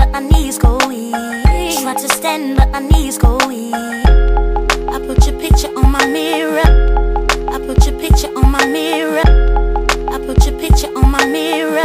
but my knees go weak. Try to stand, but my knees go weak. I put your picture on my mirror. I put your picture on my mirror. I put your picture on my mirror.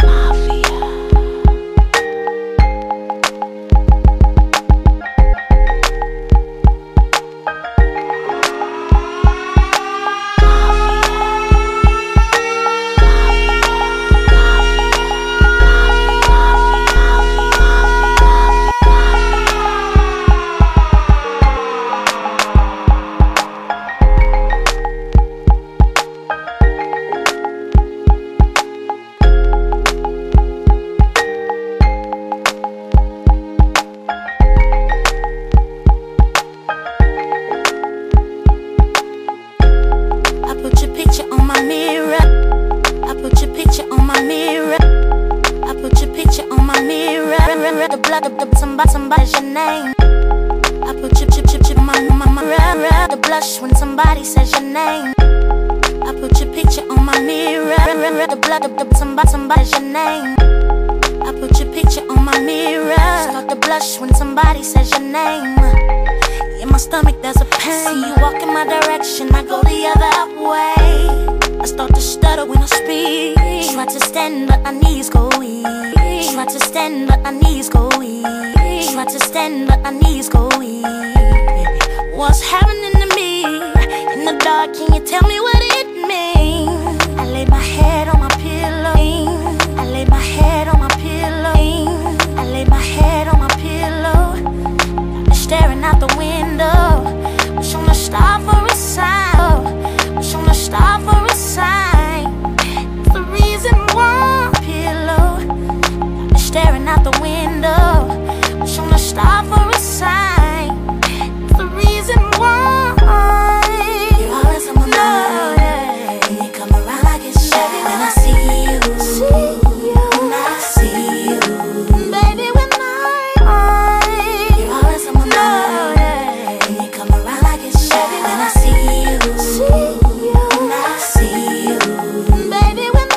The blood of somebody's your name. I put your my the blush when somebody says your name. I put your picture on my mirror. The blood of somebody's your name. I put your picture on my mirror. Start to blush when somebody says your name. In my stomach there's a pain. See you walk in my direction, I go the other way. I start to stutter when I speak. Try to stand but my knees go weak. Try to stand but my knees go weak. Try to stand but my knees go weak. What's happening to me? In the dark, can you tell me what it means? I lay my head on my pillow. I lay my head on my pillow. I lay my head on my pillow. Staring out the window. Wish on a star for a sign. Wish on a star for a sign. It's the reason why. Pillow. Staring out the window. Wish on a star for a sign. It's the reason why. You're always on my mind. When you come around, I get shy. When I see you, when I see you, baby, when you're always on my mind. When you come around, I get shy. When I see you, when I see you, baby, when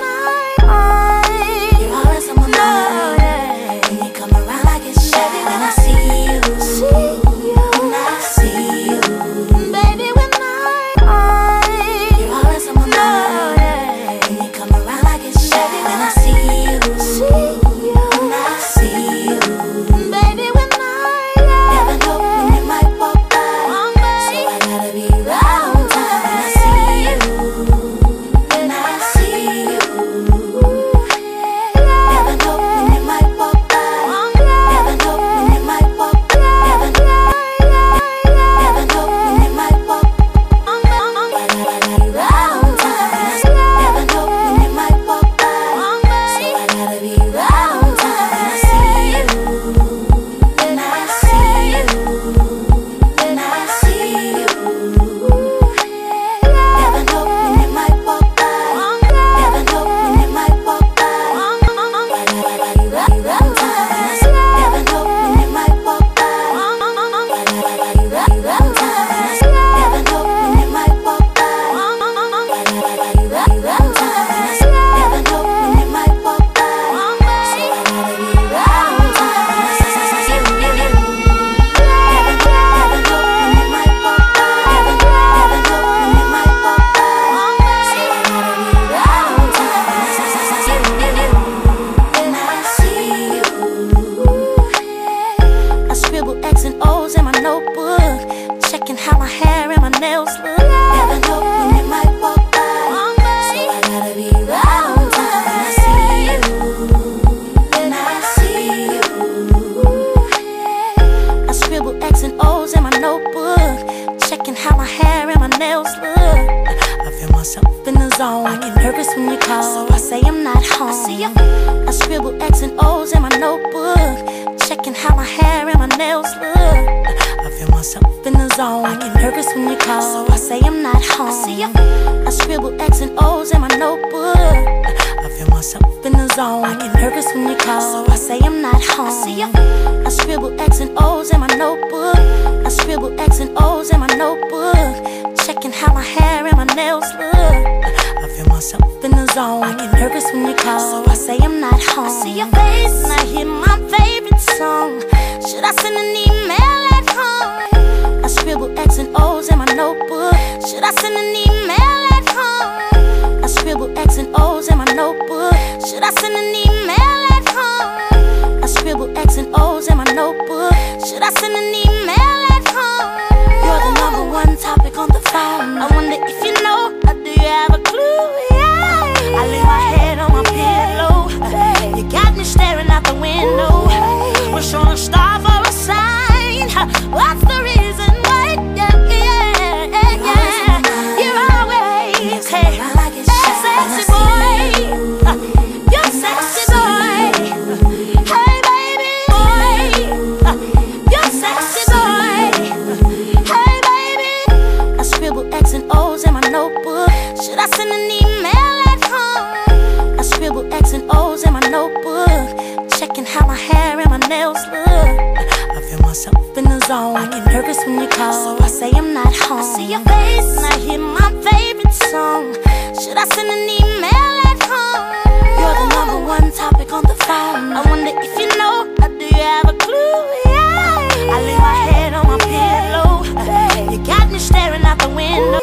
you're always on my mind. When you come around, I get shy. When I see you, when I see you, baby, when you're always on my mind. When you come around, I get shy. When I see you, when I see you, baby, when never know when you might walk by, so I gotta be right on time. When I see you, when I see you, never know when you might walk by, never know when you might walk, never know when you might walk. I gotta be right on time. Never know when you might walk by, so I gotta be right on time. When I see you, when I see you, when I see you, never know when you might walk by, never know when you might walk by. I gotta be right on time. Never know when you might walk by, I gotta be right on time. Never know when you might walk by, I gotta be right on time. Never know when you might walk by, so I gotta be right on time. Never know when you might walk by, never know when you might walk by, so I gotta be right on time. When I see you, I scribble X and O's in my notebook, checking how my hair and my nails look. Never know when you might walk by, so I gotta be right on time. When I see you, when I see you, I scribble X and O's in my notebook, checking how my hair and my nails look. I feel myself in the zone. I get nervous when you call, so I say I'm not home. I scribble X and O's in my notebook, checking how my hair and my nails look. I feel myself in the zone. I get nervous when you call, so I say I'm not home. I scribble X and O's in my notebook. I feel myself in the zone. I get nervous when you call, so I say I'm not home. I scribble X and O's in my notebook. I scribble X and O's in my notebook, checking how my hair and my nails look. I feel myself in the zone. zone. I get nervous when you call, so I say I'm not home. I see your face and I hear my favorite song. Should I send an email at home? I scribble X and O's in my notebook. Should I send an email at home? I scribble X and O's in my notebook. Should I send an email at home? I scribble X and O's in my notebook. Should I send an email at home? You're the #1 topic on the phone. I wonder if you know, or do you have a clue? Yeah. I lay my head on my pillow. You got me staring out the window. Wish on a star for a sign. What's the reason why? You're always hey, sexy boy. You're sexy boy. Hey baby boy. You're sexy boy. Hey baby. I scribble X and O's in my notebook. Should I send an email at home? I scribble X and O's in my notebook. Checking how my hair and my nails look. I feel myself in the zone. I get nervous when you call, so I say I'm not home. I see your face and I hear my favorite song. Should I send an email at home? You're the #1 topic on the phone. I wonder if you know, or do you have a clue? Yeah. I lay my head on my pillow. You got me staring out the window.